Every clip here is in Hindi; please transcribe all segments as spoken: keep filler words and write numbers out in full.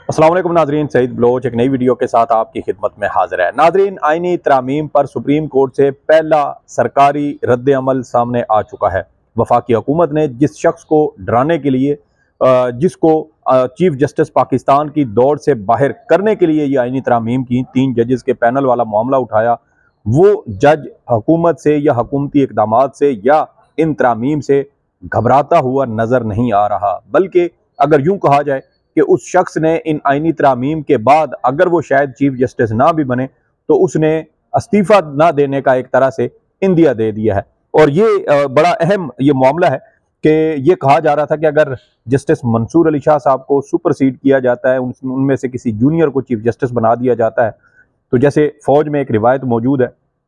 अस्सलाम वालेकुम नाजरीन, सईद बलोच एक नई वीडियो के साथ आपकी खिदमत में हाजिर है। नाजरीन, आईनी तरामीम पर सुप्रीम कोर्ट से पहला सरकारी रद्द अमल सामने आ चुका है। वफाकी हुकूमत ने जिस शख्स को डराने के लिए, जिसको चीफ जस्टिस पाकिस्तान की दौड़ से बाहर करने के लिए ये आईनी तरामीम की तीन जजेस के पैनल वाला मामला उठाया, वो जज हुकूमत से या हुकूमती इकदामात से या इन तरामीम से घबराता हुआ नजर नहीं आ रहा। बल्कि अगर यूं कहा जाए कि उस शख्स ने इन आईनी तरामीम के बाद अगर वो शायद चीफ जस्टिस ना भी बने तो उसने इस्तीफा ना देने का एक तरह से इंदिया दे दिया है। और ये बड़ा अहम ये मामला है कि ये कहा जा रहा था कि अगर जस्टिस मंसूर अली शाह साहब को सुपरसीड किया जाता है, उनमें से किसी जूनियर को चीफ जस्टिस बना दिया जाता है, तो जैसे फौज में एक रिवायत मौजूद है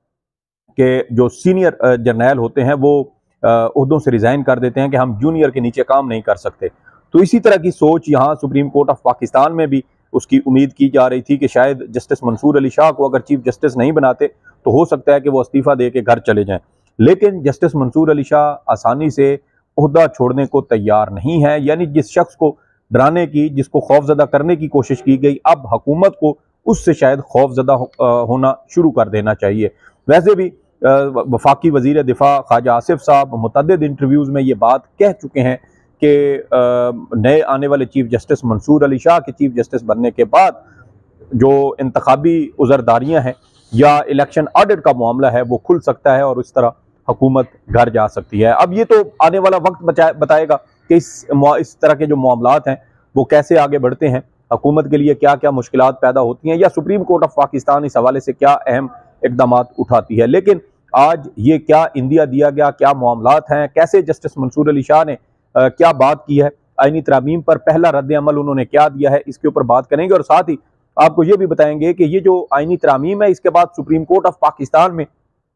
कि जो सीनियर जर्नैल होते हैं वो ओहदों से रिजाइन कर देते हैं कि हम जूनियर के नीचे काम नहीं कर सकते। तो इसी तरह की सोच यहाँ सुप्रीम कोर्ट ऑफ पाकिस्तान में भी उसकी उम्मीद की जा रही थी कि शायद जस्टिस मंसूर अली शाह को अगर चीफ जस्टिस नहीं बनाते तो हो सकता है कि वो इस्तीफा दे के घर चले जाएं। लेकिन जस्टिस मंसूर अली शाह आसानी से ओहदा छोड़ने को तैयार नहीं है। यानी जिस शख्स को डराने की, जिसको खौफजदा करने की कोशिश की गई, अब हुकूमत को उससे शायद खौफजदा हो, होना शुरू कर देना चाहिए। वैसे भी वफाकी वजीर दिफा ख्वाजा आसिफ साहब मुतअद्दिद इंटरव्यूज़ में ये बात कह चुके हैं कि नए आने वाले चीफ जस्टिस मंसूर अली शाह के चीफ जस्टिस बनने के बाद जो इंतखाबी उज़रदारियाँ हैं या इलेक्शन ऑडिट का मामला है वो खुल सकता है और इस तरह हुकूमत घर जा सकती है। अब ये तो आने वाला वक्त बताएगा कि इस इस तरह के जो मामलात हैं वो कैसे आगे बढ़ते हैं, हुकूमत के लिए क्या क्या मुश्किलात पैदा होती हैं, या सुप्रीम कोर्ट ऑफ पाकिस्तान इस हवाले से क्या अहम इकदामात उठाती है। लेकिन आज ये क्या इंदिया दिया गया, क्या मामलात हैं, कैसे जस्टिस मंसूर अली शाह ने आ, क्या बात की है, आईनी तरामीम पर पहला रद्द अमल उन्होंने क्या दिया है, इसके ऊपर बात करेंगे। और साथ ही आपको ये भी बताएंगे कि ये जो आईनी तरामीम है इसके बाद सुप्रीम कोर्ट ऑफ पाकिस्तान में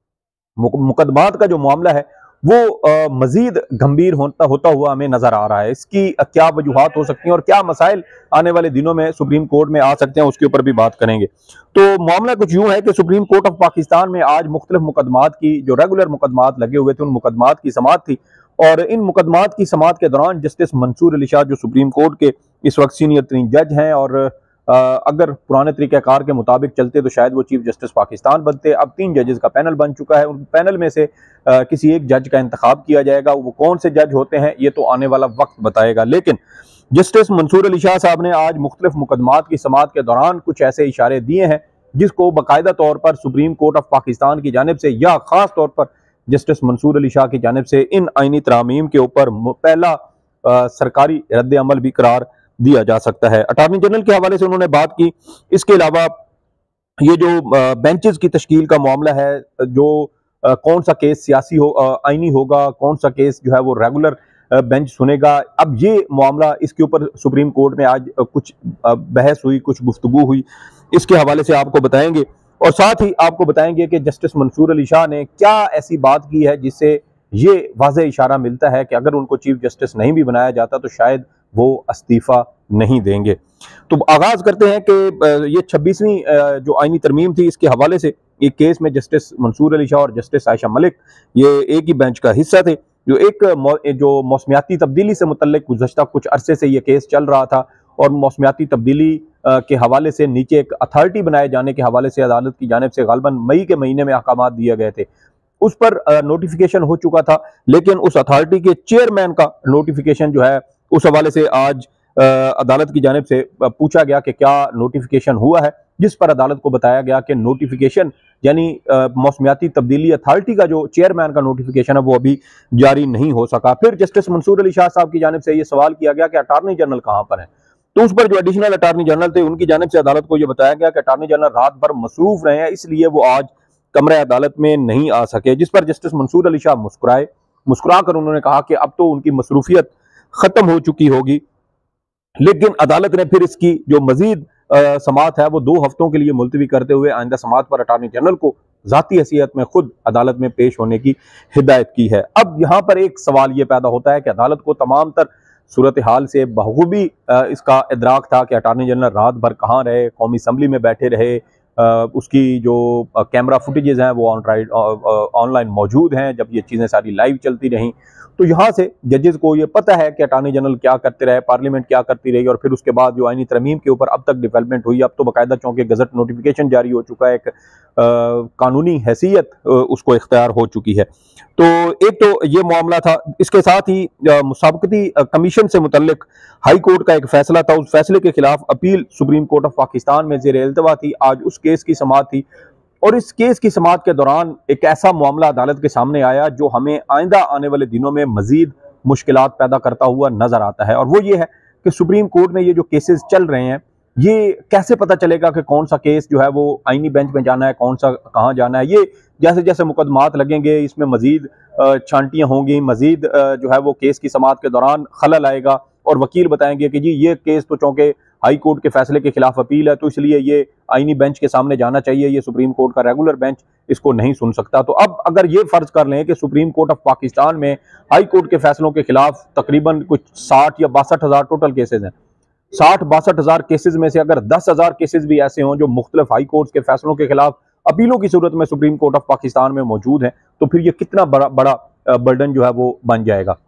मुकदमात का जो मामला है वो मजीद गंभीर होता होता हुआ हमें नजर आ रहा है। इसकी क्या वजूहात हो सकती हैं और क्या मसाइल आने वाले दिनों में सुप्रीम कोर्ट में आ सकते हैं, उसके ऊपर भी बात करेंगे। तो मामला कुछ यूं है कि सुप्रीम कोर्ट ऑफ पाकिस्तान में आज मुख्तलिफ मुकदमात की, जो रेगुलर मुकदमात लगे हुए थे, उन मुकदमात की समाअत थी। और इन मुकदमात की समाअत के दौरान जस्टिस मंसूर अली शाह जो सुप्रीम कोर्ट के इस वक्त सीनियर तरीन जज हैं और आ, अगर पुराने तरीक़ाकार के मुताबिक चलते तो शायद वो चीफ जस्टिस पाकिस्तान बनते। अब तीन जजेस का पैनल बन चुका है, उन पैनल में से आ, किसी एक जज का इंतखाब किया जाएगा। वो कौन से जज होते हैं ये तो आने वाला वक्त बताएगा। लेकिन जस्टिस मंसूर अली शाह साहब ने आज मुख्तलिफ मुकदमात की समाअत के दौरान कुछ ऐसे इशारे दिए हैं जिसको बाकायदा तौर पर सुप्रीम कोर्ट ऑफ पाकिस्तान की जानिब से या खास तौर पर जस्टिस मंसूर अली शाह की जानिब से इन आईनी तरामीम के ऊपर पहला आ, सरकारी रद्द अमल भी करार दिया जा सकता है। अटॉर्नी जनरल के हवाले से उन्होंने बात की। इसके अलावा ये जो बेंचेस की तश्कील का मामला है, जो आ, कौन सा केस सियासी हो आईनी होगा, कौन सा केस जो है वो रेगुलर बेंच सुनेगा, अब ये मामला, इसके ऊपर सुप्रीम कोर्ट में आज कुछ बहस हुई, कुछ गुफ्तगू हुई, इसके हवाले से आपको बताएंगे। और साथ ही आपको बताएंगे कि जस्टिस मंसूर अली शाह ने क्या ऐसी बात की है जिससे ये वाज़ेह इशारा मिलता है कि अगर उनको चीफ जस्टिस नहीं भी बनाया जाता तो शायद वो इस्तीफा नहीं देंगे। तो आगाज करते हैं कि ये छब्बीसवीं जो आईनी तरमीम थी, इसके हवाले से एक केस में जस्टिस मंसूर अली शाह और जस्टिस आयशा मलिक ये एक ही बेंच का हिस्सा थे। जो एक जो मौसमियाती तब्दीली से मुतल्लिक गुज़श्ता कुछ अरसे से ये केस चल रहा था और मौसमियाती तब्दीली के हवाले से नीचे एक अथॉरिटी बनाए जाने के हवाले से अदालत की जानिब से गालबन मई के महीने में अहकामात दिए गए थे, उस पर नोटिफिकेशन हो चुका था। लेकिन उस अथॉरिटी के चेयरमैन का नोटिफिकेशन जो है उस हवाले से आज अदालत की जानिब से पूछा गया कि क्या नोटिफिकेशन हुआ है, जिस पर अदालत को बताया गया कि नोटिफिकेशन यानी मौसमियाती तब्दीली अथॉरिटी का जो चेयरमैन का नोटिफिकेशन है वो अभी जारी नहीं हो सका। फिर जस्टिस मंसूर अली शाह साहब की जानिब से ये सवाल किया गया कि अटॉर्नी जनरल कहाँ पर है, तो उस पर जो एडिशनल अटॉर्नी जनरल थे उनकी जानिब से अदालत को यह बताया गया कि अटॉर्नी जनरल रात भर मसरूफ रहे हैं, इसलिए वो आज कमरे अदालत में नहीं आ सके। जिस पर जस्टिस मंसूर अली शाह मुस्कुराए, मुस्कुरा कर उन्होंने कहा कि अब तो उनकी मसरूफियत खत्म हो चुकी होगी। लेकिन अदालत ने फिर इसकी जो मजीद समाअत है वो दो हफ्तों के लिए मुलतवी करते हुए आइंदा समाअत पर अटॉर्नी जनरल को ज़ाती हैसियत में खुद अदालत में पेश होने की हिदायत की है। अब यहाँ पर एक सवाल ये पैदा होता है कि अदालत को तमाम तर सूरत हाल से बखूबी इसका इदराक था कि अटॉर्नी जनरल रात भर कहाँ रहे, कौमी असम्बली में बैठे रहे, उसकी जो कैमरा फुटेजेस हैं वो ऑनलाइन मौजूद हैं, जब ये चीज़ें सारी लाइव चलती रहीं। तो यहाँ से जजेस को ये पता है कि अटॉर्नी जनरल क्या करते रहे, पार्लियामेंट क्या करती रही, और फिर उसके बाद जो आईनी तरमीम के ऊपर अब तक डेवलपमेंट हुई, अब तो बाकायदा चौंके गजट नोटिफिकेशन जारी हो चुका है, एक आ, कानूनी हैसियत उसको इख्तियार हो चुकी है। तो एक तो ये मामला था। इसके साथ ही मुसाबकती कमीशन से मुतल्लिक हाई कोर्ट का एक फैसला था, उस फैसले के खिलाफ appeal supreme court of Pakistan में ज़ेर इल्तवा थी। आज उस केस की समाअत थी और इस केस की समाअत के दौरान एक ऐसा मामला अदालत के सामने आया जो हमें आइंदा आने वाले दिनों में मजीद मुश्किलात पैदा करता हुआ नजर आता है, और वो ये है कि सुप्रीम कोर्ट में ये जो केसेस चल रहे हैं, ये कैसे पता चलेगा कि कौन सा केस जो है वो आईनी बेंच में जाना है, कौन सा कहाँ जाना है। ये जैसे जैसे मुकदमात लगेंगे इसमें मजीद छांटियाँ होंगी, मजीद जो है वो केस की समाअत के दौरान खलल आएगा और वकील बताएंगे कि जी ये केस तो चूंकि हाई कोर्ट के फैसले के खिलाफ अपील है तो इसलिए ये आईनी बेंच के सामने जाना चाहिए, ये सुप्रीम कोर्ट का रेगुलर बेंच इसको नहीं सुन सकता। तो अब अगर ये फर्ज कर लें कि सुप्रीम कोर्ट ऑफ पाकिस्तान में हाई कोर्ट के फैसलों के खिलाफ तकरीबन कुछ साठ या बासठ हजार टोटल केसेज हैं, साठ बासठ हजार केसेज में से अगर दस हजार केसेज भी ऐसे हों जो मुख्तलिफ हाई कोर्ट के फैसलों के खिलाफ अपीलों की सूरत में सुप्रीम कोर्ट ऑफ पाकिस्तान में मौजूद है, तो फिर ये कितना बड़ा बड़ा बर्डन जो है वो बन जाएगा।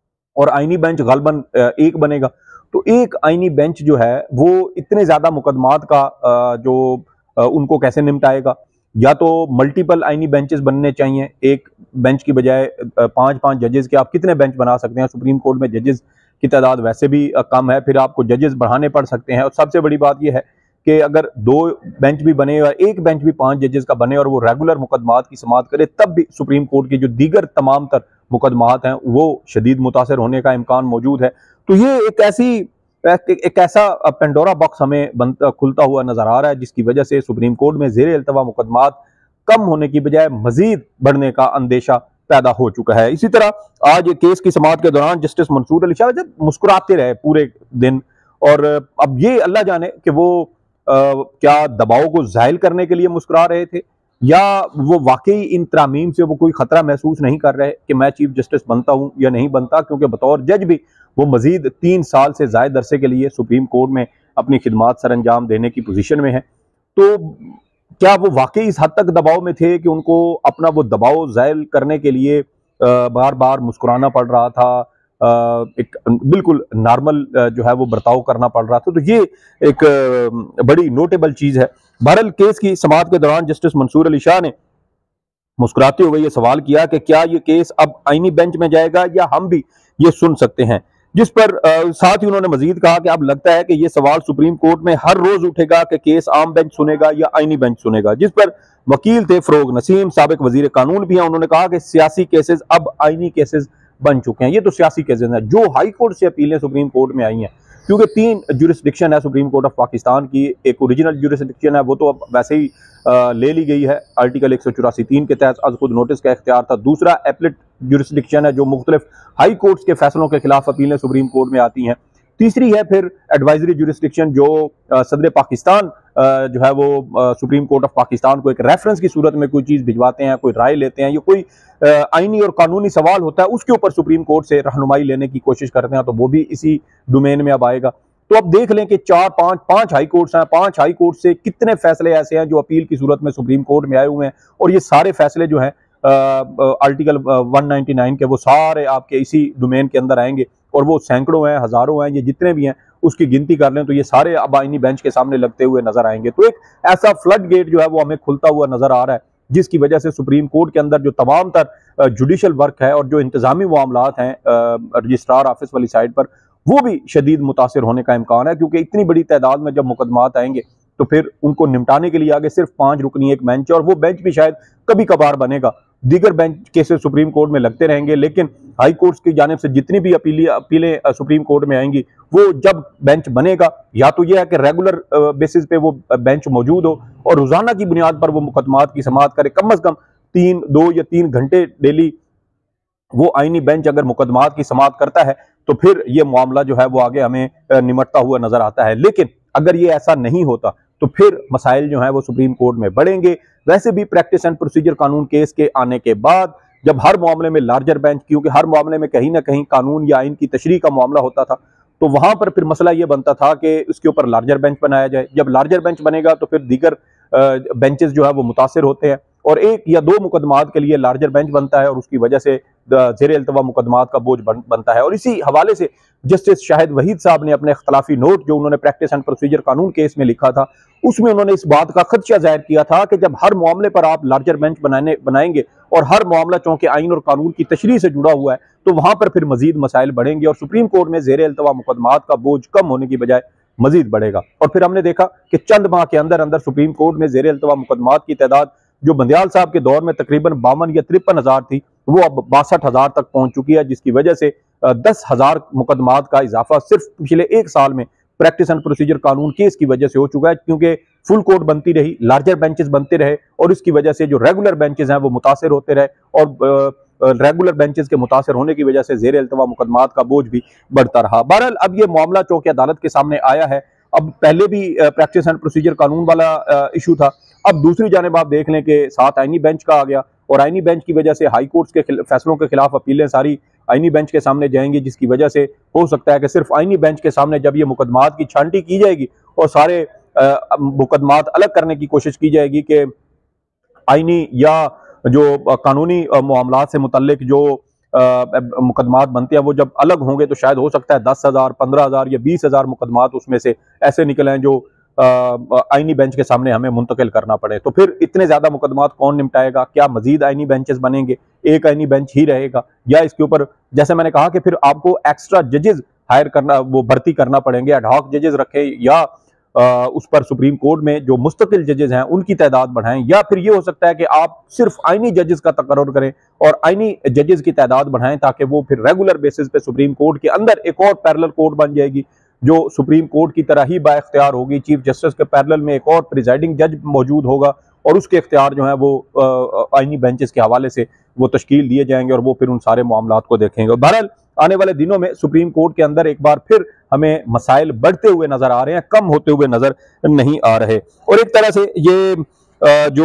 और आईनी बेंच गलबन एक बनेगा, तो एक आईनी बेंच जो है वो इतने ज्यादा मुकदमात का जो उनको कैसे निपटाएगा। या तो मल्टीपल आईनी बेंचेस बनने चाहिए, एक बेंच की बजाय पांच पांच जजेस के आप कितने बेंच बना सकते हैं। सुप्रीम कोर्ट में जजेस की तादाद वैसे भी कम है, फिर आपको जजेस बढ़ाने पड़ सकते हैं। और सबसे बड़ी बात यह है कि अगर दो बेंच भी बने या एक बेंच भी पांच जजेस का बने और वो रेगुलर मुकदमात की समाअत करे, तब भी सुप्रीम कोर्ट की जो दीगर तमाम तर मुकदमात हैं वो शदीद मुतासर होने का इम्कान मौजूद है। तो ये एक ऐसी एक, एक ऐसा पेंडोरा बॉक्स हमें बनता खुलता हुआ नजर आ रहा है, जिसकी वजह से सुप्रीम कोर्ट में ज़ेर इल्तवा मुकदमात कम होने की बजाय मजीद बढ़ने का अंदेशा पैदा हो चुका है। इसी तरह आज केस की समाअत के दौरान जस्टिस मंसूर अली शाह जब मुस्कुराते रहे पूरे दिन, और अब ये अल्लाह जाने कि वो आ, क्या दबाव को जाहिल करने के लिए मुस्कुरा रहे थे या वो वाकई इन तरामीम से वो कोई खतरा महसूस नहीं कर रहे कि मैं चीफ जस्टिस बनता हूं या नहीं बनता, क्योंकि बतौर जज भी वो मजीद तीन साल से ज्यादा अरसे के लिए सुप्रीम कोर्ट में अपनी खिदमात सर अंजाम देने की पोजीशन में है। तो क्या वो वाकई इस हद तक दबाव में थे कि उनको अपना वो दबाव जाहिल करने के लिए बार बार मुस्कुराना पड़ रहा था, एक बिल्कुल नॉर्मल जो है वो बर्ताव करना पड़ रहा था। तो ये एक बड़ी नोटेबल चीज है। बहरहाल केस की समाअत के दौरान जस्टिस मंसूर अली शाह ने मुस्कुराते हुए ये सवाल किया कि क्या ये केस अब आईनी बेंच में जाएगा या हम भी ये सुन सकते हैं, जिस पर आ, साथ ही उन्होंने मजीद कहा कि अब लगता है कि ये सवाल सुप्रीम कोर्ट में हर रोज उठेगा कि केस आम बेंच सुनेगा या आईनी बेंच सुनेगा। जिस पर वकील थे फरोग नसीम, साबिक वजीर कानून भी हैं, उन्होंने कहा कि सियासी केसेस अब आईनी केसेस बन चुके हैं। ये तो सियासी केसेस हैं जो हाई कोर्ट से अपीलें सुप्रीम कोर्ट में आई हैं, क्योंकि तीन जुरिस्डिक्शन है सुप्रीम कोर्ट ऑफ पाकिस्तान की। एक ओरिजिनल जुरिस्डिक्शन है, वो तो अब वैसे ही आ, ले ली गई है आर्टिकल एक सौ चौरासी तीन के तहत आज खुद नोटिस का इख्तियार था। दूसरा एपलेट जुरिस्डिक्शन है जो मुख्तलिफ हाई कोर्ट्स के फैसलों के खिलाफ अपीलें सुप्रीम कोर्ट में आती हैं। तीसरी है फिर एडवाइजरी जुरिस्डिक्शन जो सदर पाकिस्तान जो है वो सुप्रीम कोर्ट ऑफ पाकिस्तान को एक रेफरेंस की सूरत में कोई चीज़ भिजवाते हैं, कोई राय लेते हैं या कोई आईनी और कानूनी सवाल होता है उसके ऊपर सुप्रीम कोर्ट से रहनुमाई लेने की कोशिश करते हैं, तो वो भी इसी डोमेन में अब आएगा। तो अब देख लें कि चार पांच पांच हाई कोर्ट्स हैं, पांच हाई कोर्ट से कितने फैसले ऐसे हैं जो अपील की सूरत में सुप्रीम कोर्ट में आए हुए हैं, और ये सारे फैसले जो हैं आर्टिकल एक सौ निन्यानवे के वो सारे आपके इसी डोमेन के अंदर आएंगे, और वो सैकड़ों हैं, हजारों हैं, ये जितने भी हैं उसकी गिनती कर लें तो ये सारे अब आईनी बेंच के सामने लगते हुए नजर आएंगे। तो एक ऐसा फ्लड गेट जो है वो हमें खुलता हुआ नजर आ रहा है, जिसकी वजह से सुप्रीम कोर्ट के अंदर जो तमाम तर जुडिशल वर्क है और जो इंतजामी मामलात हैं रजिस्ट्रार ऑफिस वाली साइड पर, वो भी शदीद मुतासिर होने का इम्कान है, क्योंकि इतनी बड़ी तादाद में जब मुकदमात आएंगे तो फिर उनको निपटाने के लिए आगे सिर्फ पांच रुकनी एक बेंच है, और वो बेंच भी शायद कभी कभार बनेगा। दीगर बेंच केसेस सुप्रीम कोर्ट में लगते रहेंगे, लेकिन हाई कोर्ट की जानिब से जितनी भी अपीलें अपीलें सुप्रीम कोर्ट में आएंगी वो जब बेंच बनेगा या तो यह है कि रेगुलर बेसिस पे वो बेंच मौजूद हो और रोजाना की बुनियाद पर वो मुकदमात की समाअत करे, कम अज कम तीन दो या तीन घंटे डेली वो आईनी बेंच अगर मुकदमात की समाअत करता है तो फिर ये मामला जो है वो आगे हमें निमटता हुआ नजर आता है। लेकिन अगर ये ऐसा नहीं होता तो फिर मसाइल जो है वो सुप्रीम कोर्ट में बढ़ेंगे। वैसे भी प्रैक्टिस एंड प्रोसीजर कानून केस के आने के बाद जब हर मामले में लार्जर बेंच, क्योंकि हर मामले में कहीं ना कहीं कानून या आइन की तशरीह का मामला होता था, तो वहां पर फिर मसला ये बनता था कि उसके ऊपर लार्जर बेंच बनाया जाए। जब लार्जर बेंच बनेगा तो फिर दीगर बेंचेस जो है वो मुतासिर होते हैं और एक या दो मुकदमात के लिए लार्जर बेंच बनता है और उसकी वजह से ज़ेर इल्तवा मुकदमात का बोझ बन, बनता है। और इसी हवाले से जस्टिस शाहिद वहीद साहब ने अपने इख्तलाफी नोट जो उन्होंने प्रैक्टिस एंड प्रोसीजर कानून केस में लिखा था, उसमें उन्होंने इस बात का खदशा जाहिर किया था कि जब हर मामले पर आप लार्जर बेंच बनाने बनाएंगे और हर मामला चूंकि आइन और कानून की तशरीह से जुड़ा हुआ है तो वहां पर फिर मजीद मसाइल बढ़ेंगे और सुप्रीम कोर्ट में ज़ेर इल्तवा मुकदमात का बोझ कम होने की बजाय मजीद बढ़ेगा। और फिर हमने देखा कि चंद माह के अंदर अंदर सुप्रीम कोर्ट में ज़ेर इल्तवा मुकदमात की तादाद जो बंदियाल साहब के दौर में तकरीबन बावन या तिरपन हजार थी वो अब बासठ हजार तक पहुंच चुकी है, जिसकी वजह से दस हजार मुकदमात का इजाफा सिर्फ पिछले एक साल में प्रैक्टिस एंड प्रोसीजर कानून केस की वजह से हो चुका है, क्योंकि फुल कोर्ट बनती रही, लार्जर बेंचेस बनते रहे और इसकी वजह से जो रेगुलर बेंचेस हैं वो मुतासिर होते रहे और रेगुलर बेंचेस के मुतासिर होने की वजह से ज़ेर इल्तवा मुकदमात का बोझ भी बढ़ता रहा। बहरहाल अब ये मामला चौकी अदालत के सामने आया है। अब पहले भी प्रैक्टिस एंड प्रोसीजर कानून वाला इशू था, अब दूसरी जानिब आप देख लें कि साथ आईनी बेंच का आ गया और आईनी बेंच की वजह से हाई कोर्ट्स के फैसलों के खिलाफ अपीलें सारी आईनी बेंच के सामने जाएंगी, जिसकी वजह से हो सकता है कि सिर्फ आईनी बेंच के सामने जब ये मुकदमात की छांटी की जाएगी और सारे मुकदमात अलग करने की कोशिश की जाएगी कि आईनी या जो कानूनी मामलात से मुतल्लिक जो मुकदमात बनते हैं वो जब अलग होंगे तो शायद हो सकता है दस हजार पंद्रह हजार या बीस हजार मुकदमात उसमें से ऐसे निकले हैं जो आईनी बेंच के सामने हमें मुंतकिल करना पड़े। तो फिर इतने ज्यादा मुकदमात कौन निपटाएगा? क्या मजीद आईनी बेंचेस बनेंगे? एक आईनी बेंच ही रहेगा या इसके ऊपर जैसे मैंने कहा कि फिर आपको एक्स्ट्रा जजेस हायर करना, वो भर्ती करना पड़ेंगे, एडहॉक जजेस रखे या आ, उस पर सुप्रीम कोर्ट में जो मुस्तकिल जजेस हैं उनकी तादाद बढ़ाएं, या फिर ये हो सकता है कि आप सिर्फ आईनी जजेस का तकर्रुर करें और आईनी जजेस की तादाद बढ़ाएं ताकि वो फिर रेगुलर बेसिस पे सुप्रीम कोर्ट के अंदर एक और पैरेलल कोर्ट बन जाएगी जो सुप्रीम कोर्ट की तरह ही बाइख्तियार होगी। चीफ जस्टिस के पैरेलल में एक और प्रिजाइडिंग जज मौजूद होगा और उसके इख्तियार जो है वो आईनी बेंचेस के हवाले से वो तश्कील दिए जाएंगे और वो फिर उन सारे मामलात को देखेंगे। बहरहाल आने वाले दिनों में सुप्रीम कोर्ट के अंदर एक बार फिर हमें मसाइल बढ़ते हुए नजर आ रहे हैं, कम होते हुए नजर नहीं आ रहे। और एक तरह से ये जो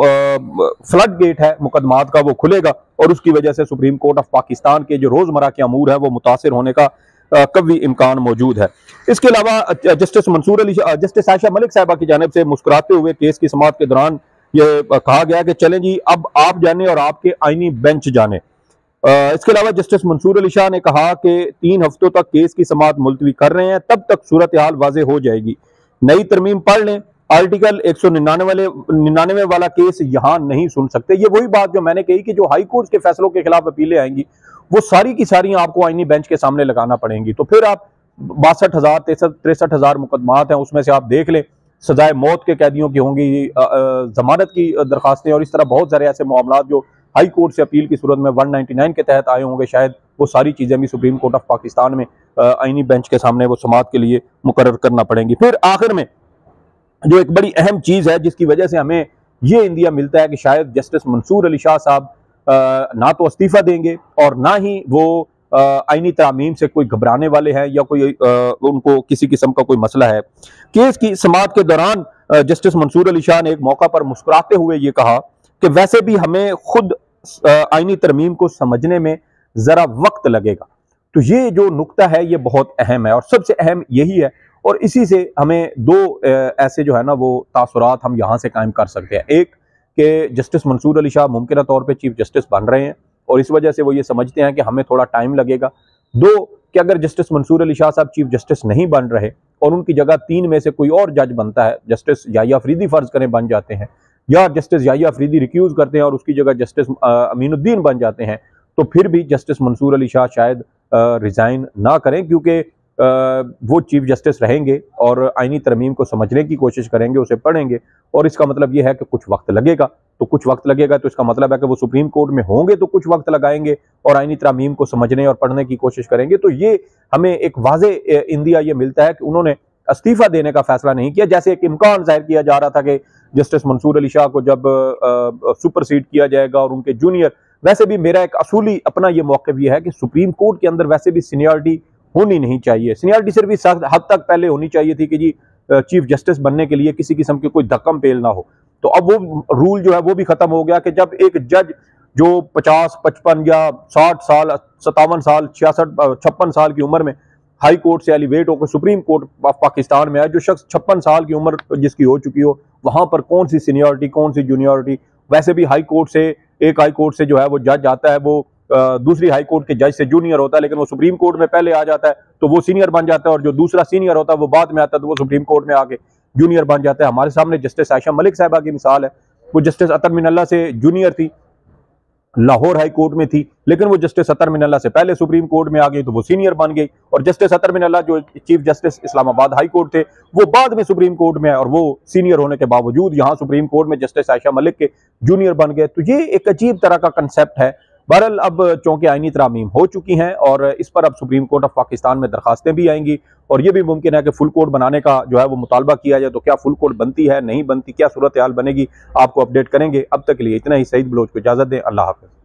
फ्लड गेट है मुकदमात का वो खुलेगा और उसकी वजह से सुप्रीम कोर्ट ऑफ पाकिस्तान के जो रोजमर्रा के अमूर है वो मुतासिर होने का कभी इम्कान मौजूद है। इसके अलावा जस्टिस मंसूर अली जस्टिस आयशा मलिक साहिबा की जानिब से मुस्कुराते हुए केस की समाअत के दौरान ये कहा गया कि चलें जी अब आप जाने और आपके आईनी बेंच जाने। इसके अलावा जस्टिस मंसूर अली शाह ने कहा कि तीन हफ्तों तक केस की समाअत मुलतवी कर रहे हैं, तब तक सूरत हाल वाज़ेह हो जाएगी। नई तरमीम पढ़ लें, आर्टिकल एक सौ निन्यानवे निन्यानवे वाला केस यहाँ नहीं सुन सकते। ये वही बात जो मैंने कही कि जो हाई कोर्ट के फैसलों के खिलाफ अपीलें आएंगी वो सारी की सारी आपको आईनी बेंच के सामने लगाना पड़ेंगी। तो फिर आप बासठ हजार तिरसठ हजार मुकदमात हैं, उसमें से आप देख लें सजाए मौत के कैदियों की होंगी, जमानत की दरखास्तें और इस तरह बहुत सारे ऐसे मामला जो हाई कोर्ट से अपील की सूरत में एक सौ निन्यानवे के तहत आए होंगे, शायद वो सारी चीजें भी सुप्रीम कोर्ट ऑफ पाकिस्तान में आईनी बेंच के सामने वो समाअत के लिए मुकर्रर करना पड़ेंगी। फिर आखिर में जो एक बड़ी अहम चीज है जिसकी वजह से हमें ये इंदिया मिलता है कि शायद जस्टिस मंसूर अली शाह साहब ना तो इस्तीफा देंगे और ना ही वो आईनी तरामीम से कोई घबराने वाले हैं या कोई आ, उनको किसी किस्म का कोई मसला है। केस की समाअत के दौरान जस्टिस मंसूर अली शाह ने एक मौका पर मुस्कुराते हुए ये कहा कि वैसे भी हमें खुद आईनी तरमीम को समझने में जरा वक्त लगेगा। तो ये जो नुक्ता है ये बहुत अहम है और सबसे अहम यही है और इसी से हमें दो ऐसे जो है ना वो तासुरात हम यहाँ से कायम कर सकते हैं। एक कि जस्टिस मंसूर अली शाह मुमकिन तौर पे चीफ जस्टिस बन रहे हैं और इस वजह से वो ये समझते हैं कि हमें थोड़ा टाइम लगेगा। दो कि अगर जस्टिस मंसूर अली शाह साहब चीफ जस्टिस नहीं बन रहे और उनकी जगह तीन में से कोई और जज बनता है, जस्टिस याहिया अफरीदी फर्ज करें बन जाते हैं या जस्टिस याहिया अफरीदी रिक्यूज करते हैं और उसकी जगह जस्टिस अमीनुद्दीन बन जाते हैं, तो फिर भी जस्टिस मंसूर अली शाह शायद रिजाइन ना करें क्योंकि वो चीफ जस्टिस रहेंगे और आईनी तरमीम को समझने की कोशिश करेंगे, उसे पढ़ेंगे और इसका मतलब यह है कि कुछ वक्त लगेगा। तो कुछ वक्त लगेगा तो इसका मतलब है कि वो सुप्रीम कोर्ट में होंगे तो कुछ वक्त लगाएंगे और आईनी तरमीम को समझने और पढ़ने की कोशिश करेंगे। तो ये हमें एक वाज़े इंदिया ये मिलता है कि उन्होंने इस्तीफा देने का फैसला नहीं किया, जैसे एक इम्कान जाहिर किया जा रहा था कि जस्टिस मंसूर अली शाह को जब सुपरसीड किया जाएगा और उनके जूनियर। वैसे भी मेरा एक असूली अपना ये मौक़िफ़ ये है कि सुप्रीम कोर्ट के अंदर वैसे भी सीनियरिटी होनी नहीं चाहिए। सीनियरिटी सिर्फ इस हद तक पहले होनी चाहिए थी कि जी चीफ जस्टिस बनने के लिए किसी किस्म की कोई धक्कम पेल ना हो। तो अब वो रूल जो है वो भी खत्म हो गया कि जब एक जज जो पचास पचपन या साठ साल सत्तावन साल छियासठ छप्पन साल की उम्र में हाई कोर्ट से एलिवेट होकर सुप्रीम कोर्ट ऑफ पाकिस्तान में आए, जो शख्स छप्पन साल की उम्र जिसकी हो चुकी हो, वहां पर कौन सी सीनियरिटी कौन सी जूनियरिटी। वैसे भी हाई कोर्ट से एक हाई कोर्ट से जो है वो जज आता है, वो दूसरी हाई कोर्ट के जज से जूनियर होता है, लेकिन वो सुप्रीम कोर्ट में पहले आ जाता है तो वो सीनियर बन जाता है, और जो दूसरा सीनियर होता है वो बाद में आता है तो वो सुप्रीम कोर्ट में आके जूनियर बन जाता है। हमारे सामने जस्टिस आयशा मलिक साहिबा की मिसाल है, वो जस्टिस अतर मिनल्ला से जूनियर थी, लाहौर हाई कोर्ट में थी, लेकिन वो जस्टिस अतर मिनल्ला से पहले सुप्रीम कोर्ट में आ गई तो वो सीनियर बन गई। और जस्टिस अतर मिनल्ला जो chief justice Islamabad high court थे, वो बाद में सुप्रीम कोर्ट में आए और वो सीनियर होने के बावजूद यहाँ सुप्रीम कोर्ट में जस्टिस आयशा मलिक के जूनियर बन गए। तो ये एक अजीब तरह का कंसेप्ट है। बहरहाल अब चूंकि आईनी तरामीम हो चुकी हैं और इस पर अब सुप्रीम कोर्ट ऑफ पाकिस्तान में दरखास्तें भी आएंगी, और ये भी मुमकिन है कि फुल कोर्ट बनाने का जो है वो मुतालबा किया जाए। तो क्या फुल कोर्ट बनती है नहीं बनती, क्या सूरत हाल बनेगी, आपको अपडेट करेंगे। अब तक के लिए इतना ही। सईद बलोच को इजाजत दें। अल्लाह हाफ़िज़।